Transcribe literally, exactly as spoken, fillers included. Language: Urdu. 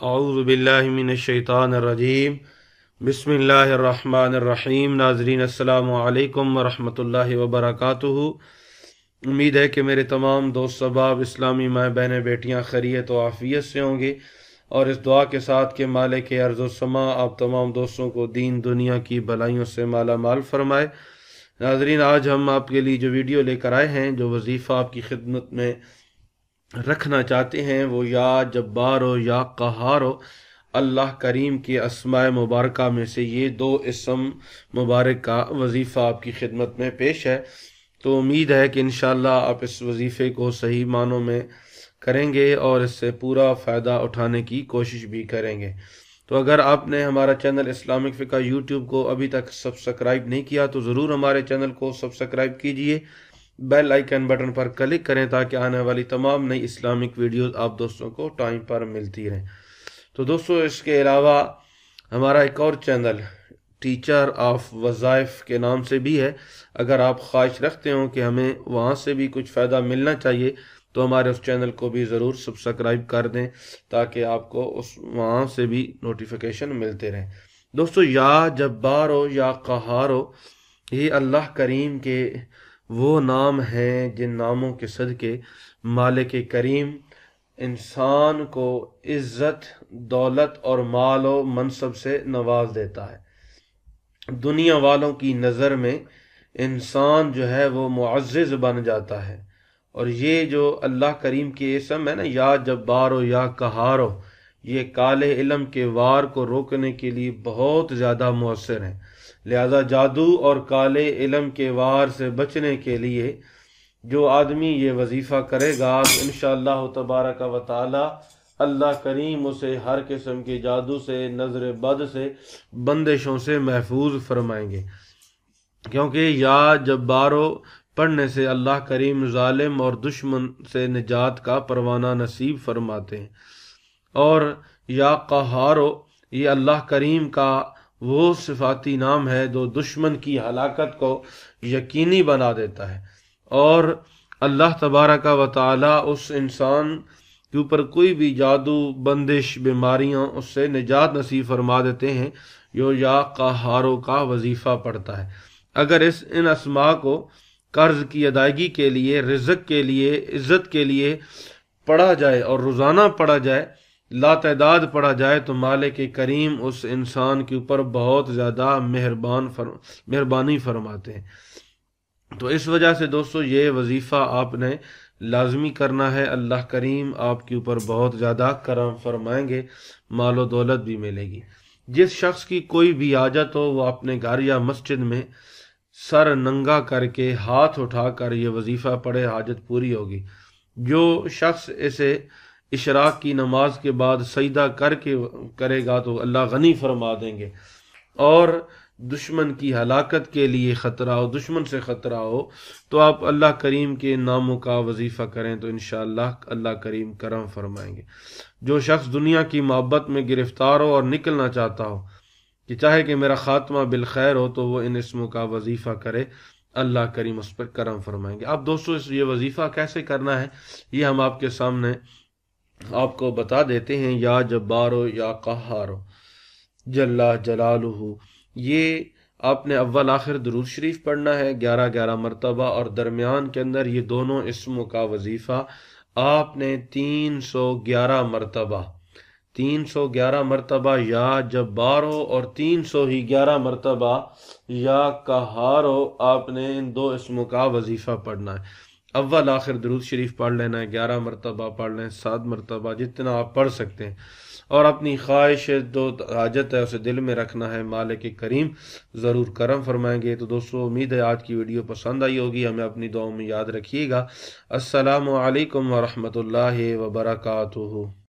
اعوذ باللہ من الشیطان الرجیم بسم اللہ الرحمن الرحیم۔ ناظرین السلام علیکم ورحمۃ اللہ وبرکاتہ۔ امید ہے کہ میرے تمام دوست احباب اسلامی ماں بہنیں بیٹیاں خیریت و عافیت سے ہوں گے، اور اس دعا کے ساتھ کہ مالک ارض و سما آپ تمام دوستوں کو دین دنیا کی بھلائیوں سے مالا مال فرمائے۔ ناظرین، آج ہم آپ کے لیے جو ویڈیو لے کر آئے ہیں، جو وظیفہ آپ کی خدمت میں رکھنا چاہتے ہیں، وہ یا جبارو یا قہارو، اللہ کریم کے اسماء مبارکہ میں سے یہ دو اسم مبارک کا وظیفہ آپ کی خدمت میں پیش ہے۔ تو امید ہے کہ انشاءاللہ آپ اس وظیفے کو صحیح معنوں میں کریں گے اور اس سے پورا فائدہ اٹھانے کی کوشش بھی کریں گے۔ تو اگر آپ نے ہمارا چینل اسلامک فقہ یوٹیوب کو ابھی تک سبسکرائب نہیں کیا تو ضرور ہمارے چینل کو سبسکرائب کیجئے، بیل آئیکن بٹن پر کلک کریں تاکہ آنے والی تمام نئی اسلامک ویڈیوز آپ دوستوں کو ٹائم پر ملتی رہیں۔ تو دوستو، اس کے علاوہ ہمارا ایک اور چینل ٹیچر آف وظائف کے نام سے بھی ہے۔ اگر آپ خواہش رکھتے ہوں کہ ہمیں وہاں سے بھی کچھ فائدہ ملنا چاہیے تو ہمارے اس چینل کو بھی ضرور سبسکرائب کر دیں تاکہ آپ کو اس وہاں سے بھی نوٹیفیکیشن ملتے رہیں۔ دوستو، یا جبارو یا قہارو، یہ اللہ کریم کے وہ نام ہیں جن ناموں کے صدقے مالک کریم انسان کو عزت، دولت اور مال و منصب سے نواز دیتا ہے۔ دنیا والوں کی نظر میں انسان جو ہے وہ معزز بن جاتا ہے، اور یہ جو اللہ کریم کے اسم ہے نا، یا جبارو یا قہارو، یہ کالے علم کے وار کو روکنے کے لیے بہت زیادہ مؤثر ہیں۔ لہذا جادو اور کالے علم کے وار سے بچنے کے لیے جو آدمی یہ وظیفہ کرے گا تو انشاءاللہ تبارک و تعالی اللہ کریم اسے ہر قسم کے جادو سے، نظر بد سے، بندشوں سے محفوظ فرمائیں گے، کیونکہ یا جبارو پڑھنے سے اللہ کریم ظالم اور دشمن سے نجات کا پروانہ نصیب فرماتے ہیں، اور یا قہارو یہ اللہ کریم کا وہ صفاتی نام ہے جو دشمن کی ہلاکت کو یقینی بنا دیتا ہے، اور اللہ تبارک و تعالی اس انسان کے اوپر کوئی بھی جادو، بندش، بیماریاں اس سے نجات نصیب فرما دیتے ہیں جو یا قہارو کا وظیفہ پڑھتا ہے۔ اگر اس ان اسماء کو قرض کی ادائیگی کے لیے، رزق کے لیے، عزت کے لیے پڑھا جائے اور روزانہ پڑھا جائے، لا تعداد پڑھا جائے، تو مالک کریم اس انسان کے اوپر بہت زیادہ مہربان فرم مہربانی فرماتے ہیں۔ تو اس وجہ سے دوستو یہ وظیفہ آپ نے لازمی کرنا ہے۔ اللہ کریم آپ کے اوپر بہت زیادہ کرم فرمائیں گے، مال و دولت بھی ملے گی۔ جس شخص کی کوئی بھی حاجت ہو وہ اپنے گھر یا مسجد میں سر ننگا کر کے، ہاتھ اٹھا کر یہ وظیفہ پڑھے، حاجت پوری ہوگی۔ جو شخص اسے اشراق کی نماز کے بعد سجدہ کر کے کرے گا تو اللہ غنی فرما دیں گے، اور دشمن کی ہلاکت کے لیے خطرہ ہو، دشمن سے خطرہ ہو، تو آپ اللہ کریم کے ناموں کا وظیفہ کریں تو انشاءاللہ اللہ کریم کرم فرمائیں گے۔ جو شخص دنیا کی محبت میں گرفتار ہو اور نکلنا چاہتا ہو کہ چاہے کہ میرا خاتمہ بالخیر ہو، تو وہ ان اسموں کا وظیفہ کرے، اللہ کریم اس پر کرم فرمائیں گے۔ اب دوستو، اس یہ وظیفہ کیسے کرنا ہے یہ ہم آپ کے سامنے آپ کو بتا دیتے ہیں۔ یا جبارو یا قہارو جل جلالہ، یہ آپ نے اول آخر درود شریف پڑھنا ہے گیارہ گیارہ مرتبہ، اور درمیان کے اندر یہ دونوں اسموں کا وظیفہ آپ نے تین سو گیارہ مرتبہ تین سو گیارہ مرتبہ یا جبارو اور تین سو ہی گیارہ مرتبہ یا قہارو آپ نے ان دو اسموں کا وظیفہ پڑھنا ہے۔ اول آخر درود شریف پڑھ لینا ہے، گیارہ مرتبہ پڑھ لیں، سات مرتبہ، جتنا آپ پڑھ سکتے ہیں، اور اپنی خواہش جو حاجت ہے اسے دل میں رکھنا ہے۔ مالک کریم ضرور کرم فرمائیں گے۔ تو دوستو، امید ہے آج کی ویڈیو پسند آئی ہوگی، ہمیں اپنی دعاؤں میں یاد رکھیے گا۔ السلام علیکم ورحمۃ اللہ وبرکاتہ۔